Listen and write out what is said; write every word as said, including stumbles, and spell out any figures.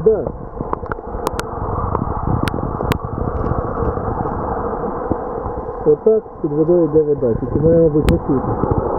Да. Отак під водою йде вода, тільки мене, мабуть, не чути.